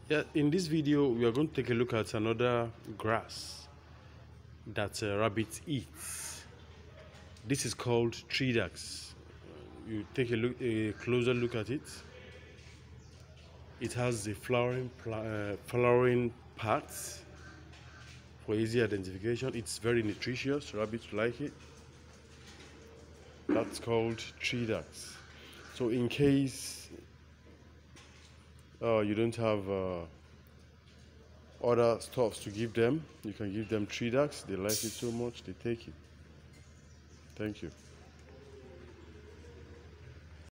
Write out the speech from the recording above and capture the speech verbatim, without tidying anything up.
Yeah, in this video we are going to take a look at another grass that uh, rabbits eat. This is called Tridax. You take a look, a closer look at it. It has the flowering, uh, flowering parts for easy identification. It's very nutritious. Rabbits like it. That's called Tridax. So in case uh, you don't have uh, other stuffs to give them, you can give them Tridax. They like it so much, they take it. Thank you.